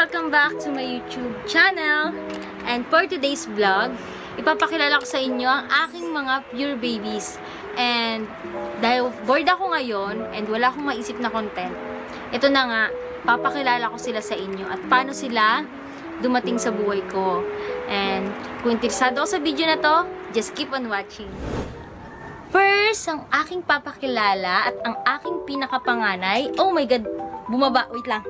Welcome back to my YouTube channel. And for today's vlog, ipapakilala ko sa inyo ang aking mga pure babies. And dahil bored ako ngayon and wala akong maisip na content, ito na nga, papakilala ko sila sa inyo at paano sila dumating sa buhay ko. And kung interesado ako sa video na to, just keep on watching. First, ang aking papakilala at ang aking pinakapanganay. Oh my God! Bumaba. Wait lang.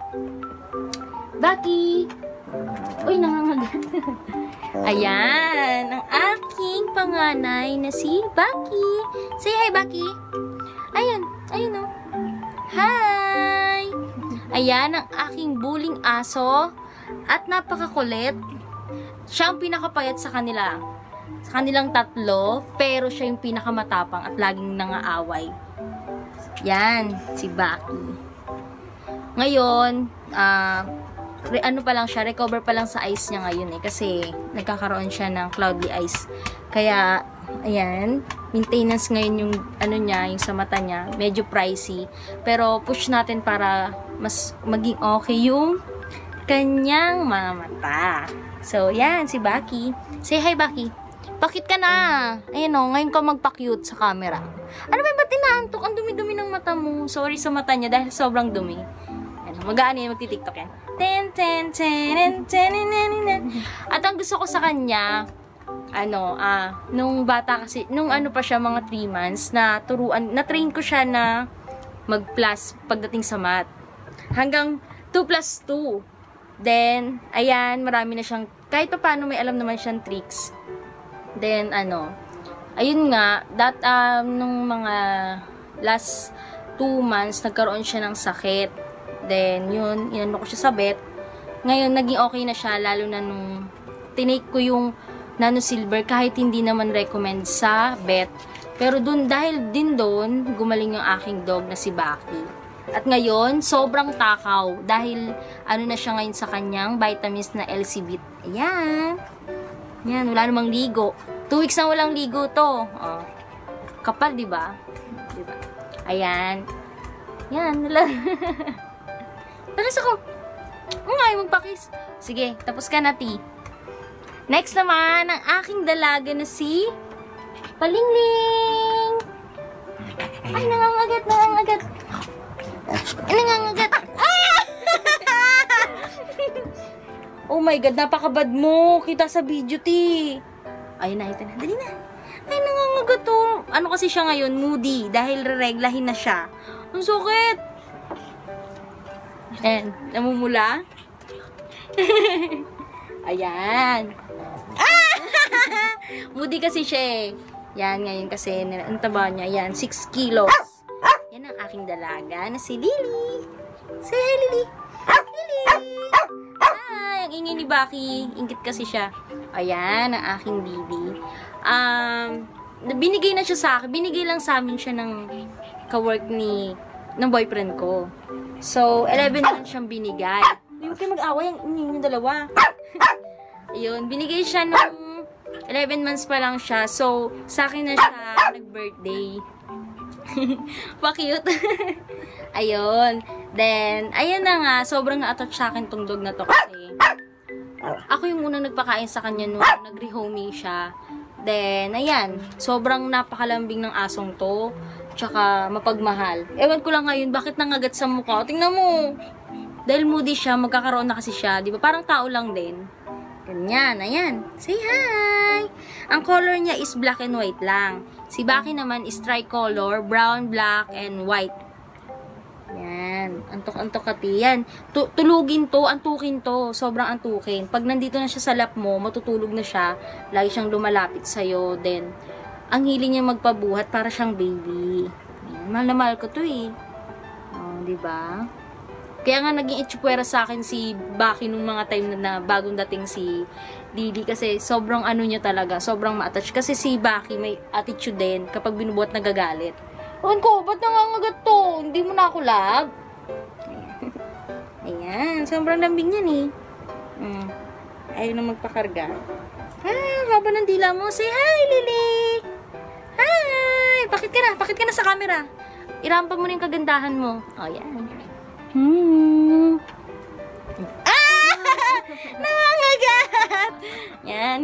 Baki! Uy, nangangagat. Ayan. Ang aking panganay na si Baki. Say hi, Baki. Ayan. Ayun o. Hi! Ayan ang aking bulling aso. At napakakulit. Siya ang pinakapayat sa kanila. Sa kanilang tatlo, pero siya yung pinakamatapang at laging nangaaway. Yan, si Baki. Ngayon, ano pa lang siya, recover pa lang sa eyes niya ngayon eh, kasi nagkakaroon siya ng cloudy eyes. Kaya, ayan, maintenance ngayon yung, ano niya, yung sa mata niya, medyo pricey. Pero push natin para mas maging okay yung kanyang mga mata. So, yan, si Baki. Say hi, Baki. Bakit ka na? Ayun o, ngayon ka magpa-cute sa camera. Ano ba, ba't inaantok? Ang dumi-dumi ng mata mo. Sorry sa mata niya dahil sobrang dumi. Ano, magaan yan, magti-tiktok yan. At ang gusto ko sa kanya, nung bata kasi, nung ano pa siya, mga 3 months, na-train ko siya na mag-plus pagdating sa math. Hanggang 2 plus 2. Then, ayan, marami na siyang, kahit pa paano may alam naman siyang tricks. Then, ayun nga, nung mga last 2 months, nagkaroon siya ng sakit. Then, yun, inano ko siya sa vet. Ngayon, naging okay na siya, lalo na nung tinake ko yung Nano Silver, kahit hindi naman recommend sa vet. Pero dahil din doon, gumaling yung aking dog na si Baki. At ngayon, sobrang takaw. Dahil, na siya ngayon sa kanyang vitamins na LC-Vit. Ayan. Yan, wala namang ligo. 2 weeks na walang ligo to. Oh. Kapal, diba? Diba? Ayan. Yan, wala. Tapos ako, ayaw magpakis. Sige, tapos ka na, T. Next naman, ang aking dalaga na si Palingling. Ay, nangangagat. Nangangagat. Ah! Oh my God, napakabad mo. Kita sa video, Ti. Ayun na, ito na. Dali na. Ay, nangangagat to. Ano kasi siya ngayon? Moody. Dahil reglahin na siya. Ang sakit. And, namumula. Ayan. Ah! Moody kasi siya eh. Yan, ngayon kasi, ang taba niya. Yan, 6 kilos. Yan ang aking dalaga na si Lily. Say hi, Lily. Lily. Ang ingay ni Baki. Ingit kasi siya. Ayan, ang aking Lily. Binigay na siya sa akin. Binigay lang sa amin siya ng kawork ng boyfriend ko. So, 11 months siyang binigay. Yung kayo mag-away, yung dalawa. Ayun, binigay siya nung 11 months pa lang siya. So, sa akin na siya nag-birthday. Pa-cute. Ayun. Then, ayan na nga, sobrang na-attach sa akin tong dog na to kasi ako yung unang nagpakain sa kanya nung nag-rehoming siya. Then, ayan, sobrang napakalambing ng asong to. Tsaka, mapagmahal. Ewan ko lang ngayon, bakit nangagat sa mukha? Tingnan mo. Dahil moody siya, magkakaroon na kasi siya. Di ba? Parang tao lang din. Ganyan, ayan. Say hi! Ang color niya is black and white lang. Si Baki naman is tricolor, brown, black, and white. Yan. Antok-antok kati. Yan. Tulugin to, antukin to. Sobrang antukin. Pag nandito na siya sa lap mo, matutulog na siya. Lagi siyang lumalapit sa'yo. Then, ang hiling niya magpabuhat para siyang baby. Yan. Mahal na mahal ko to eh. Oh, diba? Kaya nga naging itsupwera sa akin si Baki nung mga time na bagong dating si Lily. Kasi sobrang niya talaga. Sobrang ma-attach. Kasi si Baki may attitude din kapag binubuhat nagagalit. Ewan ko, ba't nangangagat to? Hindi mo na ako love? Ayan, sobrang lambing yan eh. Ayaw na magpakarga. Haba ng dila mo. Say hi, Lily! Hi! Bakit ka na sa camera? Irampa mo na yung kagandahan mo. Oh, yan. Ah!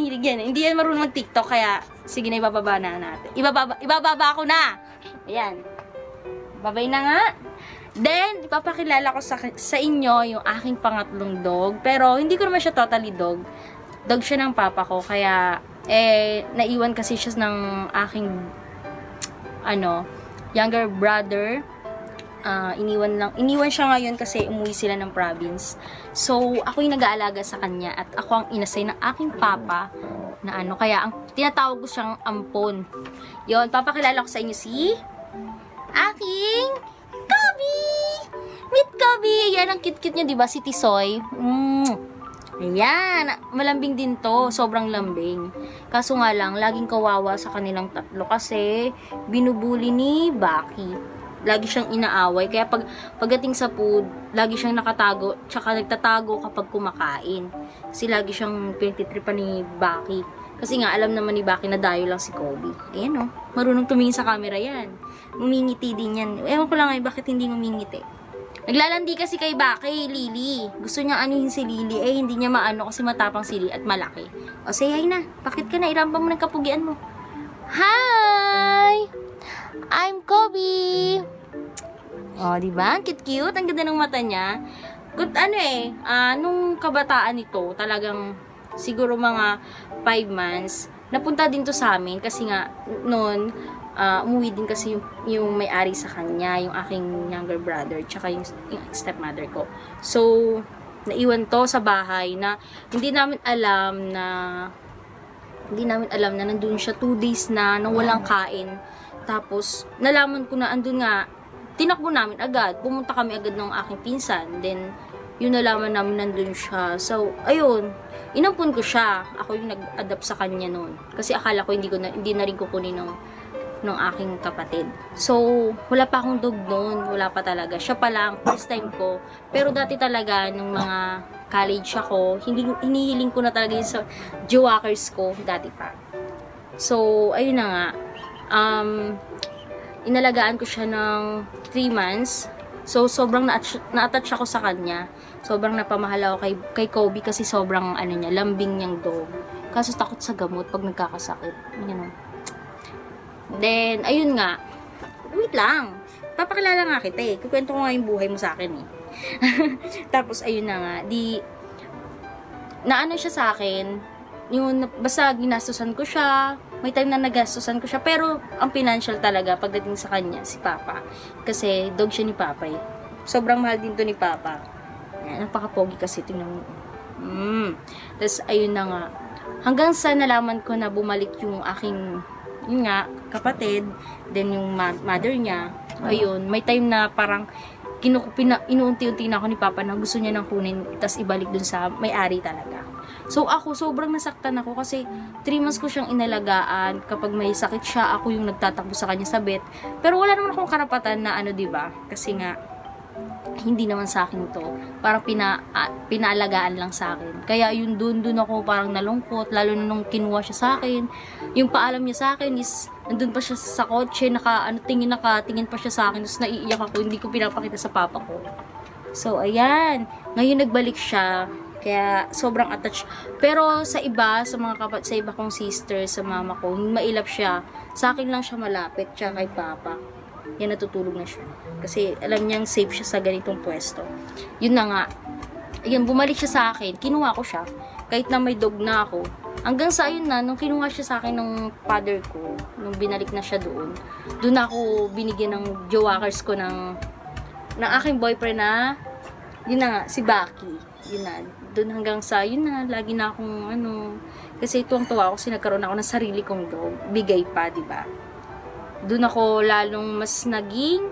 hilig yan. Hindi yan marunong mag-TikTok, kaya sige na, ibababa na natin. Ibababa ko na! Ayan. Babay na nga. Then, ipapakilala ko sa inyo yung aking pangatlong dog. Pero, hindi ko naman siya totally dog. Dog siya ng papa ko. Kaya, naiwan kasi siya ng aking, younger brother. Iniwan siya ngayon kasi umuwi sila ng province. So, ako yung nag-aalaga sa kanya at ako ang inasay ng aking papa na kaya ang tinatawag ko siyang ampon. Yon, papakilala ko sa inyo si aking Kobe! Meet Kobe! Yan, ang cute-cute niya, diba? Si Tisoy. Ayan, malambing din to. Sobrang lambing. Kaso nga lang, laging kawawa sa kanilang tatlo kasi binubuli ni Baki. Lagi siyang inaaway. Kaya pagdating sa food, lagi siyang nakatago, tsaka nagtatago kapag kumakain. Kasi lagi siyang pinagtitripan ni Baki. Kasi nga, alam naman ni Baki na dayo lang si Kobe. Ayan marunong tumingin sa camera yan. Ngumingiti din yan. Ewan ko lang bakit hindi ngumingiti. Naglalandi kasi kay Baki, Lily. Gusto niya anuhin si Lily. Hindi niya maano kasi matapang si Lily at malaki. O, say hi na. Bakit ka na? Irampa mo ng kapugian mo. Hi! I'm Kobe! O, diba? Cute-cute. Ang ganda ng mata niya. Nung kabataan nito, talagang siguro mga 5 months, napunta din to sa amin kasi nga, noon, umuwi din kasi yung may-ari sa kanya, yung aking younger brother, tsaka yung stepmother ko. So, naiwan to sa bahay na hindi namin alam na nandun siya 2 days na walang kain. Tapos, nalaman ko na andun nga, tinakbo namin agad. Pumunta kami agad ng aking pinsan. Then, yun nalaman namin nandun siya. So, ayun, inampun ko siya. Ako yung nag-adapt sa kanya noon. Kasi akala ko hindi na rin kukunin ng aking kapatid. So, wala pa akong dog noon. Wala pa talaga. Siya pa lang, first time ko. Pero dati talaga, nung mga college ako, hinihiling ko na talaga yung sa Jewakers ko. Dati pa. So, ayun na nga. Inalagaan ko siya ng 3 months. So, sobrang na-attach ako sa kanya. Sobrang napamahal ako kay Kobe kasi sobrang, lambing niyang dog. Kaso takot sa gamot pag nagkakasakit. Then, ayun nga. Wait lang. Papakilala nga kita Kukwento ko nga yung buhay mo sa akin Tapos, ayun na nga. Naano siya sa akin. Basta ginastusan ko siya. May time na nagastusan ko siya. Pero, ang financial talaga, pagdating sa kanya, si Papa. Kasi, dog siya ni Papa Sobrang mahal din to ni Papa. Yan, napaka-pogi kasi. Tingnan mo. Tapos, ayun na nga. Hanggang sa nalaman ko na bumalik yung aking kapatid, then yung mother niya, ayun, may time na parang inuunti-unti na ako ni Papa na gusto niya nang kunin, tas ibalik dun sa may-ari talaga. So, ako, sobrang nasaktan ako kasi 3 months ko siyang inalagaan. Kapag may sakit siya, ako yung nagtatakbo sa kanya sa vet. Pero wala naman akong karapatan na diba? Kasi nga, hindi naman sa akin to. Parang pinaalagaan lang sa akin. Kaya yun dun ako parang nalungkot. Lalo na nung kinuha siya sa akin. Yung paalam niya sa akin is, nandun pa siya sa kotse, tingin pa siya sa akin. Tapos naiiyak ako, hindi ko pinapakita sa papa ko. So, ayan. Ngayon nagbalik siya. Kaya, sobrang attached. Pero, sa iba kong sister, sa mama ko, mailap siya. Sa akin lang siya malapit, tsaka kay papa. Yan, natutulog na siya. Kasi, alam niyang safe siya sa ganitong pwesto. Yun na nga. Ayan, bumalik siya sa akin. Kinuha ko siya. Kahit na may dog na ako. Hanggang sa ayun na, nung kinuha siya sa akin ng father ko, nung binalik na siya doon ako binigyan ng jewakers ko ng aking boyfriend na, yun na nga, si Baki. Yun na. Doon hanggang sa, yun na, lagi na akong, kasi tuwang-tuwa ako kasi nagkaroon ako ng sarili kong dog. Bigay pa, diba? Doon ako lalong mas naging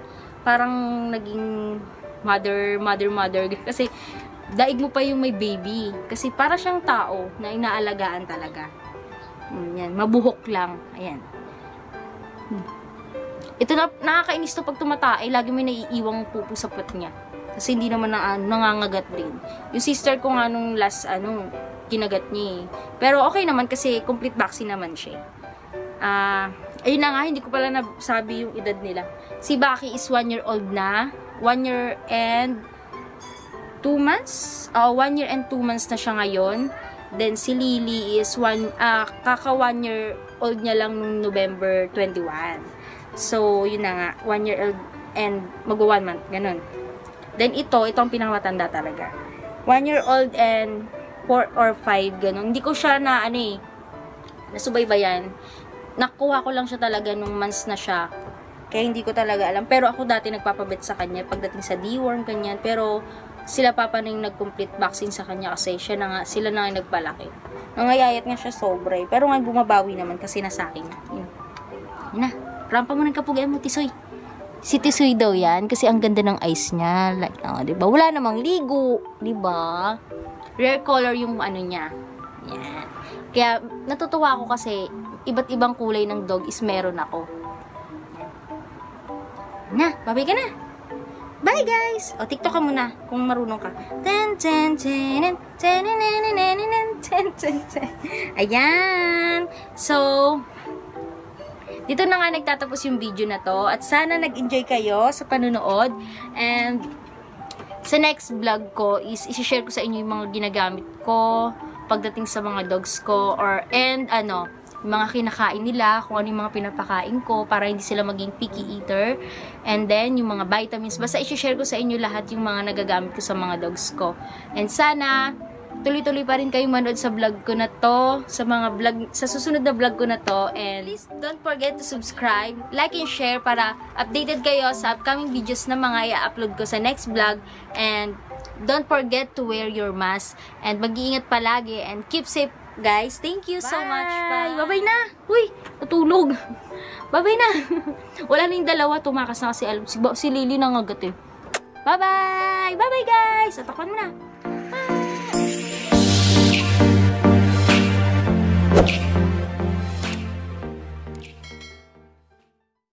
mother. Kasi, daig mo pa yung may baby. Kasi para siyang tao na inaalagaan talaga. Yan, mabuhok lang. Ayan. Ito na, nakakainis to pag tumatae. Lagi may naiiwang pupo sa puwet niya. Kasi hindi naman nangangagat din. Yung sister ko nga nung last, kinagat niya Pero okay naman kasi complete vaccine naman siya. Ayun na nga, hindi ko pala nasabi yung edad nila. Si Baki is 1 year old na. 1 year and 2 months? 1 year and 2 months na siya ngayon. Then, si Lily is kaka 1 year old niya lang nung November 21. So, yun na nga, 1 year old and magwa 1 month, ganun. Then, ito ang pinakamatanda talaga. 1 year old and 4 or 5, ganun. Hindi ko siya nasubaybayan. Nakuha ko lang siya talaga nung months na siya. Kaya hindi ko talaga alam. Pero ako dati nagpapabet sa kanya pagdating sa deworm, kanyan. Pero sila papa na yung nag-complete vaccine sa kanya kasi sila na yung nagpalaki. Nangayayat nga siya sobra. Pero nga bumabawi naman kasi nasa akin. Yun na, rampa mo ng kapugian mo, Tisoy. Si Tisoy daw yan kasi ang ganda ng eyes niya. Like, diba? Wala namang ligo. Diba? Rare color yung niya. Yan. Kaya natutuwa ako kasi iba't ibang kulay ng dog is meron ako. Na, babay ka na. Bye guys! O, TikTok ka muna kung marunong ka. Ayan! So, dito na nga nagtatapos yung video na to. At sana nag-enjoy kayo sa panunood. And, sa next vlog ko is isi-share ko sa inyo yung mga ginagamit ko pagdating sa mga dogs ko. Yung mga kinakain nila, kung ano yung mga pinapakain ko para hindi sila maging picky eater. And then, yung mga vitamins. Basta isi-share ko sa inyo lahat yung mga nagagamit ko sa mga dogs ko. And sana, tuloy-tuloy pa rin kayo manood sa vlog ko na to, sa susunod na vlog ko na to. And please don't forget to subscribe, like and share para updated kayo sa upcoming videos na mga i-upload ko sa next vlog. And don't forget to wear your mask. And mag-iingat palagi and keep safe. Guys, thank you so much. Bye. Bye-bye na. Uy, natulog. Bye-bye na. Wala na yung dalawa. Tumakas na kasi si Lily nangagat eh. Bye-bye. Bye-bye guys. Atakan mo na.